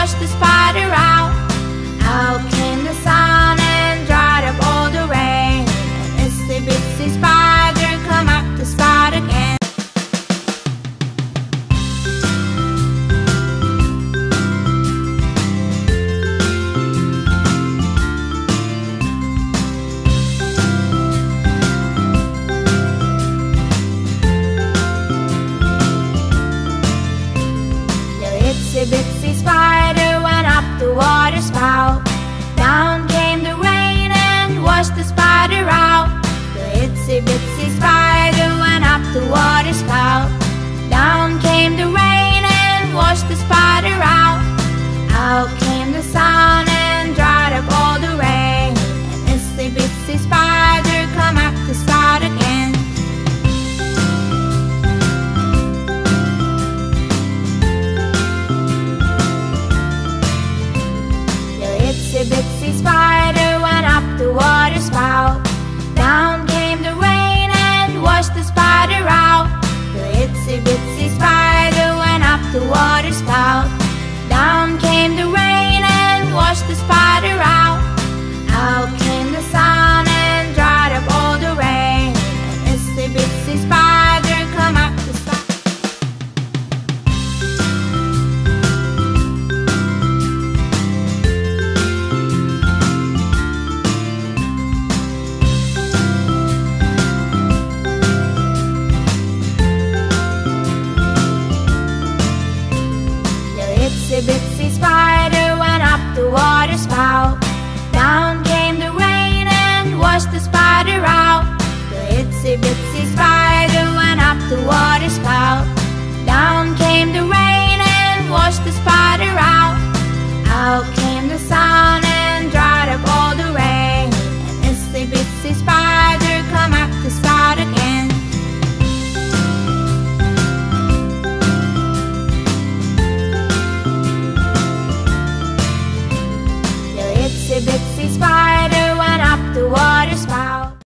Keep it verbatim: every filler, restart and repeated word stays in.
washed the spider out. Out came the sun and dried up all the rain. An itsy bitsy spider come up the spout again. The itsy bitsy spider went up the water spout. Down came the rain and washed the spider out. The itsy bitsy spider went up the water spout. Down came the rain and washed the spider out. Out came the sun and dried up all the rain. An itsy bitsy spider come up the spout again. The bitsy spider went up the water spout. Down came the rain and washed the spider out. The itsy bitsy spider went up the water spout. Down came the rain and washed the spider out. Out came the sun and dried up all the rain. An itsy bitsy spider come up the spout. The bitsy spider went up the water spout. Down came the rain and washed the spider out. The itsy bitsy spider went up the water spout. Down came the rain and washed the spider out. Out